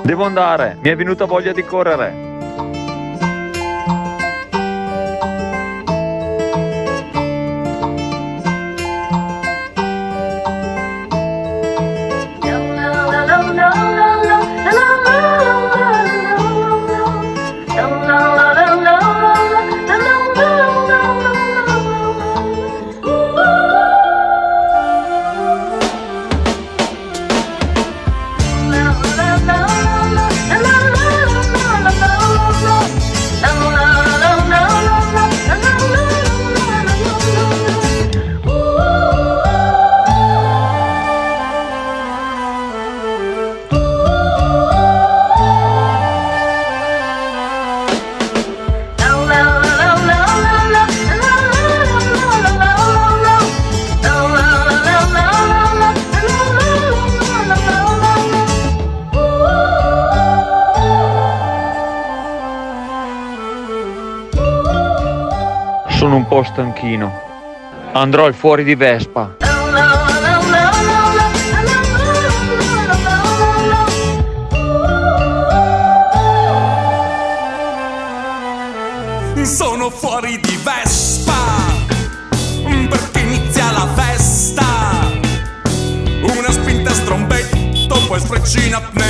Devo andare, mi è venuta voglia di correre. Sono un po' stanchino. Andrò al fuori di Vespa. Sono fuori di Vespa perché inizia la festa. Una spinta a strombetto, poi sfrecina